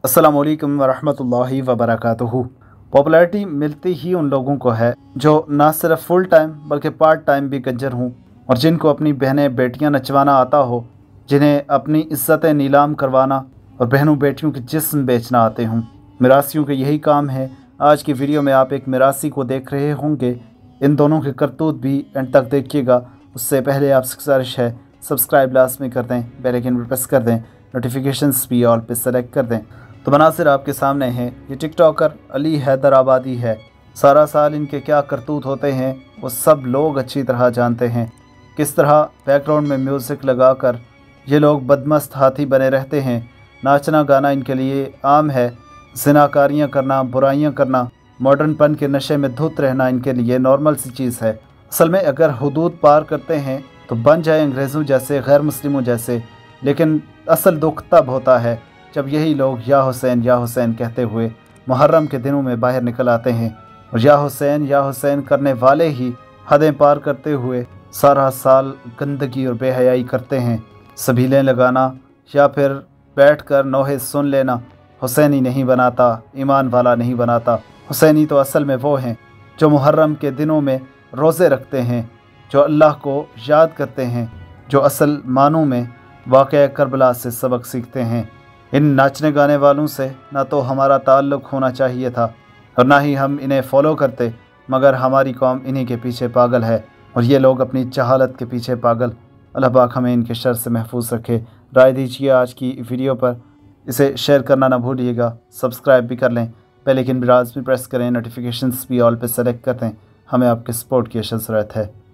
अस्सलामु अलैकुम वरहमतुल्लाहि वबरकातुहू। पॉपुलैरिटी मिलती ही उन लोगों को है जो ना सिर्फ फुल टाइम बल्कि पार्ट टाइम भी कंजर हों और जिनको अपनी बहनें बेटियां नचवाना आता हो, जिन्हें अपनी इज्जतें नीलाम करवाना और बहनों बेटियों के जिस्म बेचना आते हों। मिरासियों के यही काम है। आज की वीडियो में आप एक मिरासी को देख रहे होंगे। इन दोनों के करतूत भी एंड तक देखिएगा। उससे पहले आपसे गुजारिश है, सब्सक्राइब लाजमी कर दें, बेल आइकन पर प्रेस कर दें, नोटिफिकेशंस भी ऑल पे सेलेक्ट कर दें। तो मनासिर आपके सामने हैं। ये टिकटॉकर अली हैदराबादी है। सारा साल इनके क्या करतूत होते हैं वो सब लोग अच्छी तरह जानते हैं। किस तरह बैकग्राउंड में म्यूज़िक लगाकर ये लोग बदमस्त हाथी बने रहते हैं। नाचना गाना इनके लिए आम है। ज़िनाकारियाँ करना, बुराइयाँ करना, मॉडर्नपन के नशे में धुत रहना इनके लिए नॉर्मल सी चीज़ है। असल में अगर हुदूद पार करते हैं तो बन जाए अंग्रेज़ों जैसे, गैर मुस्लिमों जैसे। लेकिन असल दुख तब होता है जब यही लोग या हुसैन कहते हुए मुहर्रम के दिनों में बाहर निकल आते हैं और या हुसैन करने वाले ही हदें पार करते हुए सारा साल गंदगी और बेहयाई करते हैं। सबीलें लगाना या फिर बैठकर नोहे सुन लेना हुसैनी नहीं बनाता, ईमान वाला नहीं बनाता। हुसैनी तो असल में वो हैं जो मुहर्रम के दिनों में रोज़े रखते हैं, जो अल्लाह को याद करते हैं, जो असल मानों में वाक़या करबला से सबक सीखते हैं। इन नाचने गाने वालों से ना तो हमारा ताल्लुक़ होना चाहिए था और ना ही हम इन्हें फ़ॉलो करते, मगर हमारी कौम इन्हीं के पीछे पागल है और ये लोग अपनी जहालत के पीछे पागल। अल्लाह पाक हमें इनके शर से महफूज रखे। राय दीजिए आज की वीडियो पर, इसे शेयर करना ना भूलिएगा, सब्सक्राइब भी कर लें, बेल आइकन भी लाज़मी प्रेस करें, नोटिफिकेशंस भी ऑल पे सेलेक्ट कर दें। हमें आपके सपोर्ट की ज़रूरत है।